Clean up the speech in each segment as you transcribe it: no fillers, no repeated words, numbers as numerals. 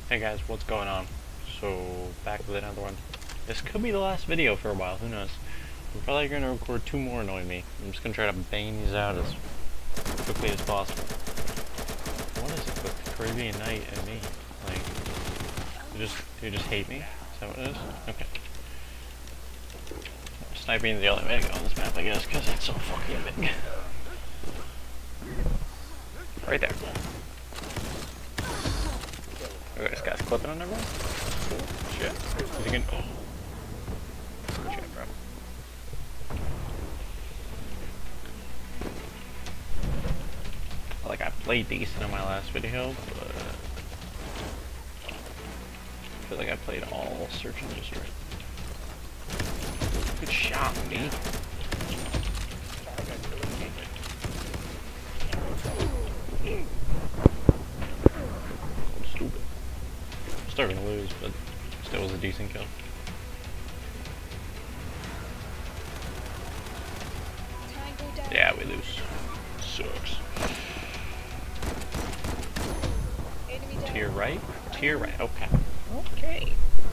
Hey guys, what's going on? So, back with another one. This could be the last video for a while, who knows? I'm probably going to record 2 more annoying me. I'm just going to try to bang these out as quickly as possible. What is it with Caribbean Night and me? Like, you just hate me? Is that what it is? Okay. Sniping is the only way to go on this map, I guess, because it's so fucking big. Right there. Okay, this guy's clipping on everyone? Cool. Shit. Is he gonna... Oh. Good shit, bro. Like, I played decent in my last video, but... I feel like I played all Search and Destroy. Good shot, me. Stupid. Still gonna lose, but still was a decent kill. Yeah, we lose. Sucks. To your right? To your right, okay. Okay.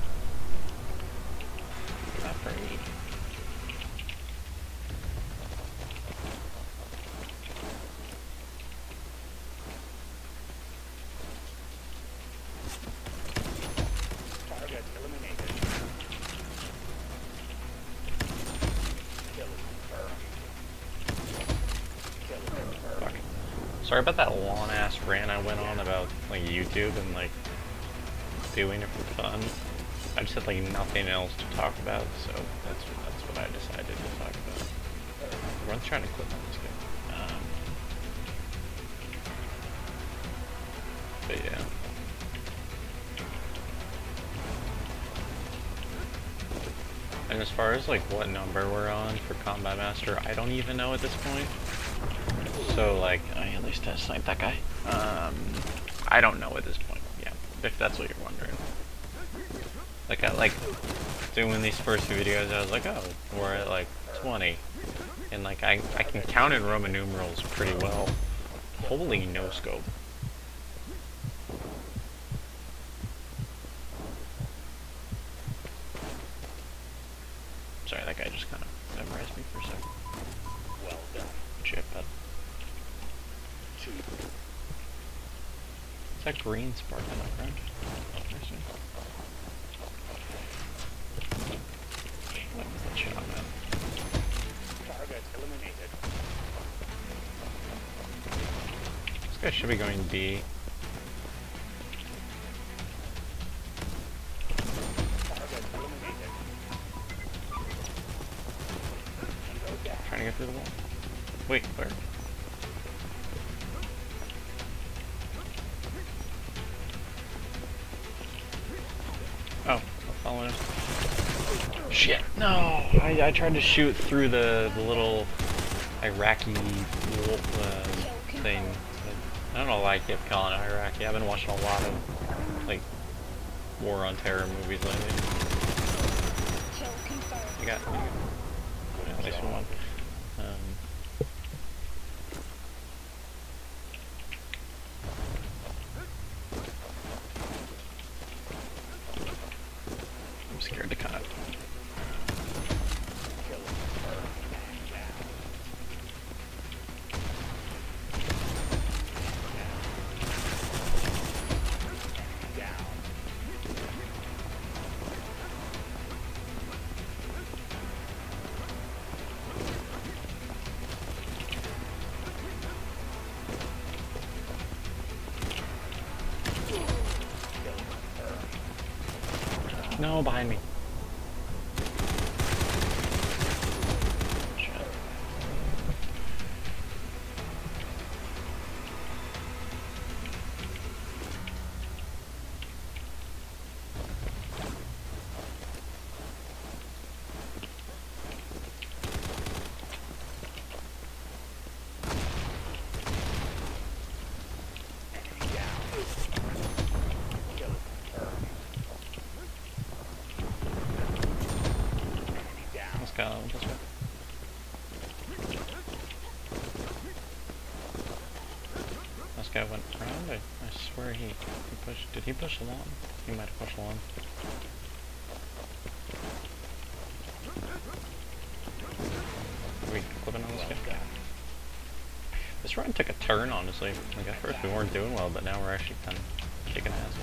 Not for me. Target eliminated. Kill confirmed. Kill confirmed. Fuck. Sorry about that long ass rant I went on about like YouTube and like doing it for fun. I just had like nothing else to talk about, so that's what I decided to talk about. Everyone's trying to clip on this guy. But yeah. And as far as like what number we're on for Combat Master, I don't even know at this point. So like, at least I sniped that guy. I don't know at this point. Yeah, if that's what you're wondering. Like I like doing these first few videos, I was like, oh, we're at like 20, and like I can count in Roman numerals pretty well. Holy no scope. Sorry, that guy just kind of memorized me for a second. Well done. Shit, bud. Is that green spark in my friend? What was that shot, man? Target eliminated. This guy should be going D. Target eliminated. Go down. Trying to get through the wall. Wait, where? Oh, I'm following him. Shit, no! I tried to shoot through the little Iraqi thing. I don't know why I kept calling it Iraqi. I've been watching a lot of, like, War on Terror movies lately. You got yeah, at least one. I'm scared to cut. No, behind me. Shit. Let's go this way. This guy went around. I swear he pushed. Did he push along? He might have pushed along. Are we clipping on this guy? This run took a turn, honestly. Like at first we weren't doing well, but now we're actually kind of kicking ass.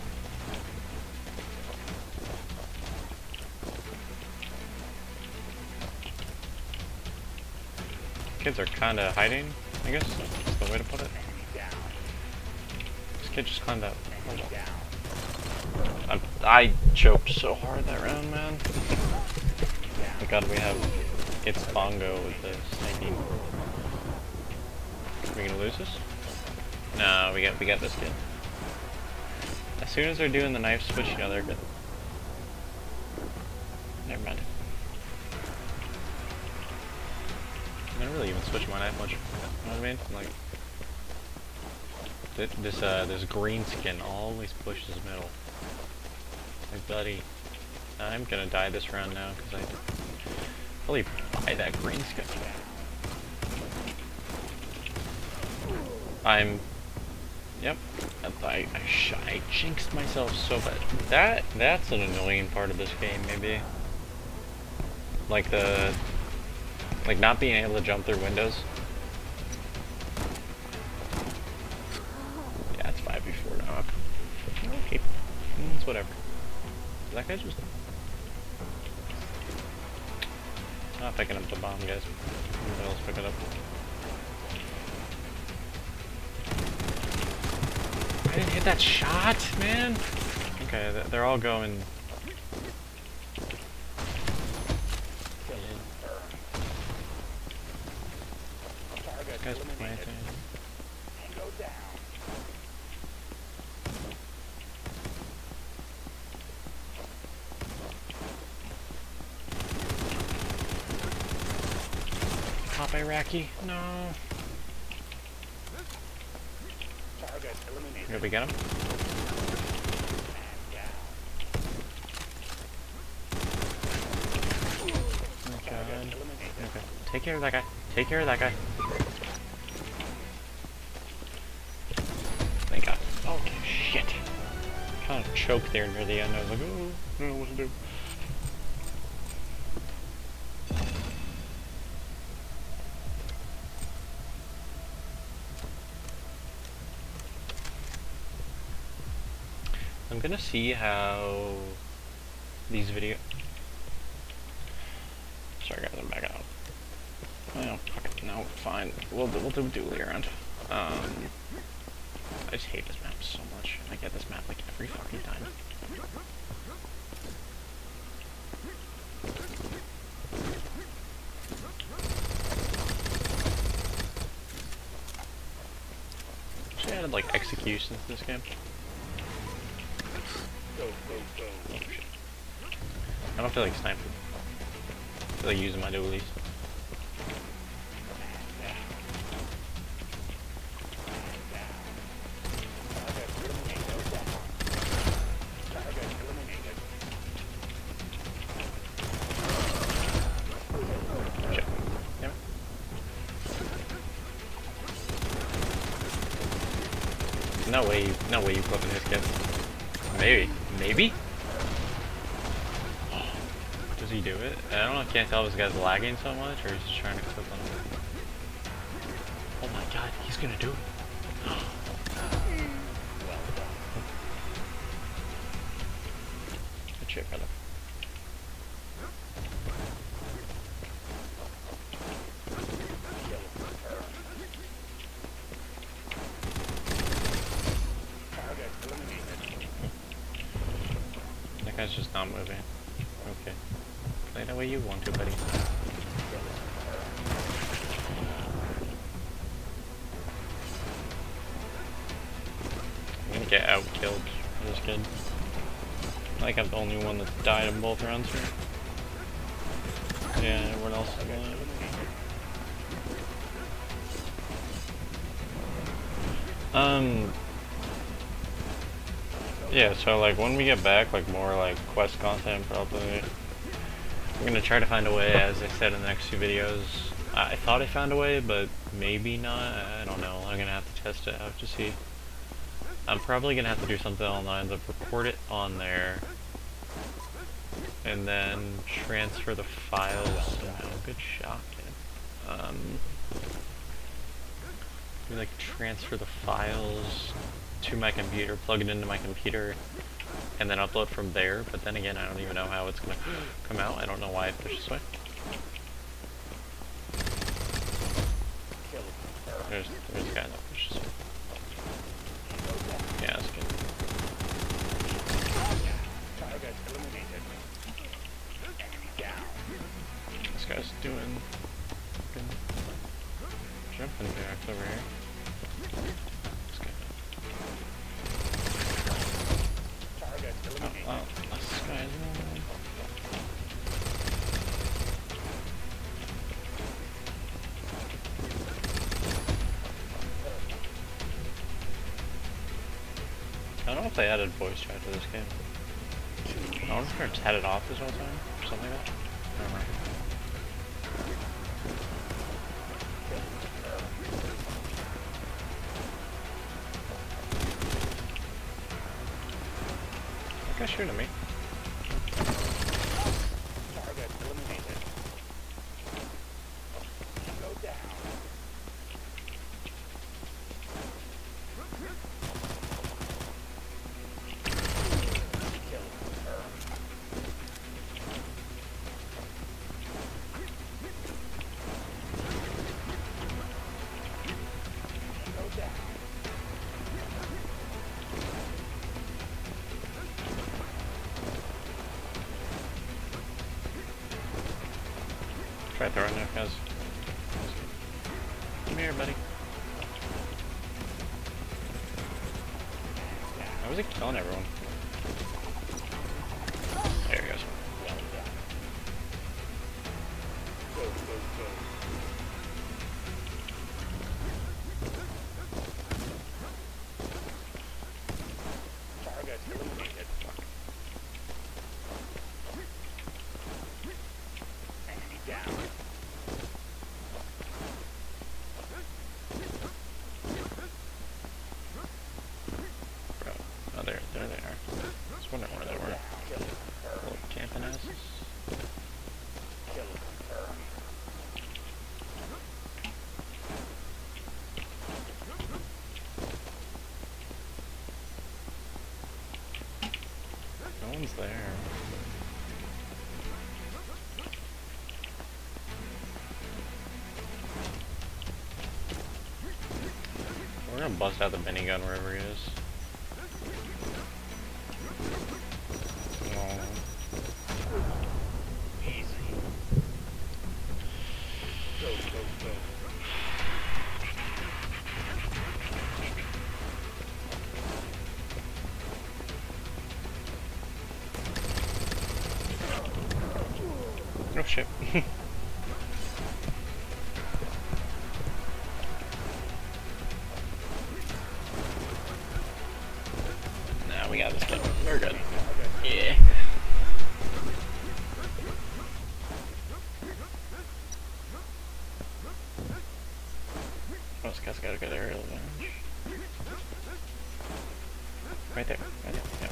Kids are kind of hiding, I guess. That's the way to put it. This kid just climbed up. I choked so hard that round, man. Thank God we have It's Bongo with the sniping. Are we gonna lose this? No, we got this kid. As soon as they're doing the knife switch, you know they're good. Never mind. I don't really even switch my knife much. You know what I mean? Like this green skin always pushes middle. Like buddy, I'm gonna die this round now because I really buy that green skin. Yep. I jinxed myself so bad. That's an annoying part of this game, maybe. Like not being able to jump through windows. Yeah, it's 5v4 now. Okay. It's whatever. That guy just... Not picking up the bomb, guys. Somebody else pick it up. I didn't hit that shot, man! Okay, they're all going... Guys planting. Go down. Pop Iraqi? No. Target eliminated. Did we get him? Oh my god. Okay. Take care of that guy. Take care of that guy. Thank God. Okay, shit. Kind of choked there near the end. I was like, oh, I don't know what to do. I'm gonna see how these videos. Sorry guys, I'm backing out. Well, fuck it. No, fine. We'll do dually around. I just hate this map so much. I get this map like every fucking time. Should added like executions to this game. Go, go, go. Oh shit. I don't feel like sniping. I feel like using my dualies. No way you flipping this kid. Maybe? Does he do it? I don't know, I can't tell if this guy's lagging so much or he's just trying to clip on it. Oh my god, he's gonna do it. Good shit, brother. That guy's just not moving. Okay. Play the way you want to, buddy. I'm gonna get out killed by this kid. Like I'm the only one that died in both rounds here. Yeah, everyone else is alive. Yeah, so like when we get back, like more like quest content probably. I'm gonna try to find a way, as I said in the next few videos. I thought I found a way, but maybe not. I don't know. I'm gonna have to test it out to see. I'm probably gonna have to do something along the lines of record it on there, and then transfer the files somehow. Good shot, kid. Like transfer the files to my computer, plug it into my computer, and then upload from there. But then again, I don't even know how it's gonna come out. I don't know why it pushed this way. There's a guy that pushes this way. Yeah, that's good. Target eliminated. Enemy down. This guy's doing good jumping jacks over here. This guy. Target eliminated. Oh, this guy's I don't know if they added voice chat to this game. I wonder if it's had it off this whole time, or something like that. I don't know. That guy's shooting at me. Target eliminated. Go down. Kill confirmed. Go down. Try throwing there, guys. Come here, buddy. How was he killing everyone? There he goes. Well done. Go, go, go. Target eliminated. Enemy down. Bro. Oh, there they are. I was wondering where they were. Kill confirmed. Little camping asses. Kill confirmed. No one's there. We're gonna bust out the minigun wherever he is. Oh. Easy. Go, go, go. Oh shit. Nah, we got this done. We're good. Yeah. Oh, this guy's got a good aerial advantage. Right there. Right there. Yeah.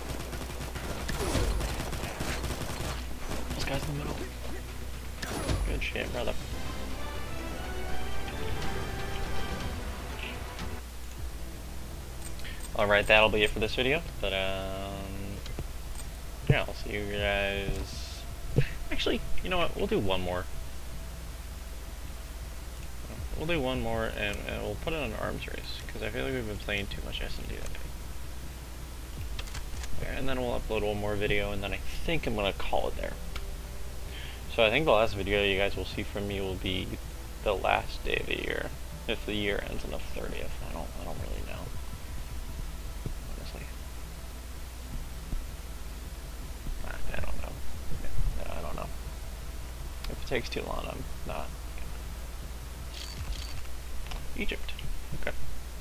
This guy's in the middle. Good shit, brother. Alright, that'll be it for this video. But, yeah, I'll see you guys. Actually, you know what? We'll do one more. We'll do one more, and we'll put it on arms race, because I feel like we've been playing too much S&D that day. And then we'll upload one more video, and then I think I'm going to call it there. So I think the last video you guys will see from me will be the last day of the year. If the year ends on the 30th, I don't really know. Honestly. I don't know. Yeah, I don't know. If it takes too long, I'm not. Egypt. Okay.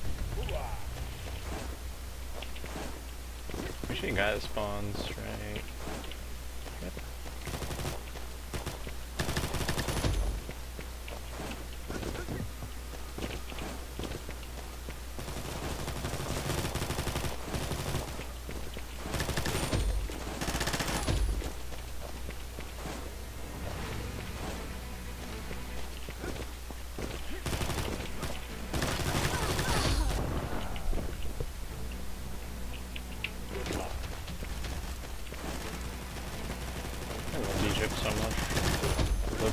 Make sure you guys spawns right. Yep.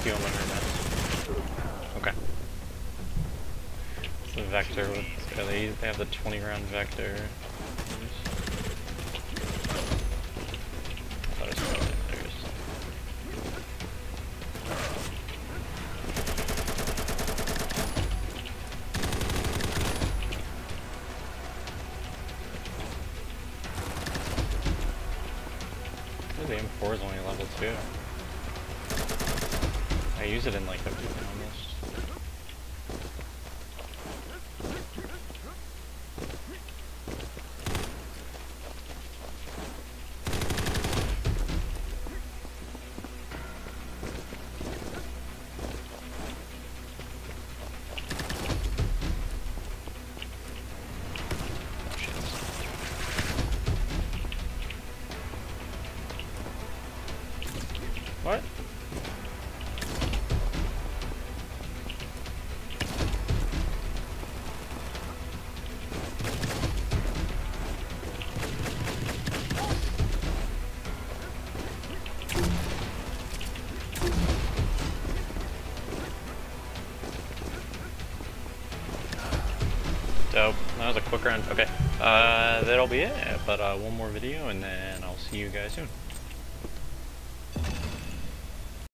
few of them are nuts. Okay. It's the Vector with, they have the 20 round Vector. Thought I saw it. There's. The M4 is only level 2. I use it in like everything almost. What? Dope. That was a quick round. Okay. That'll be it. But one more video and then I'll see you guys soon.